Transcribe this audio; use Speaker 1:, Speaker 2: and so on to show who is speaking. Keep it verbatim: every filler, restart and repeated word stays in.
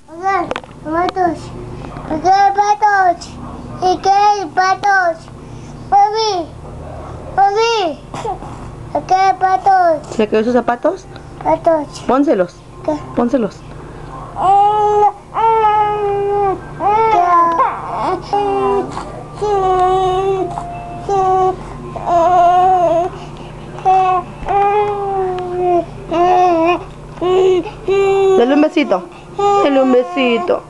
Speaker 1: Oigan, patos. Oigan, patos. ¿Y qué patos? Papi. Papi. ¿Qué patos?
Speaker 2: ¿Se quedó sus zapatos?
Speaker 1: Patos.
Speaker 2: Pónselos.
Speaker 1: ¿Qué?
Speaker 2: Pónselos. Dale un besito. Dale un besito.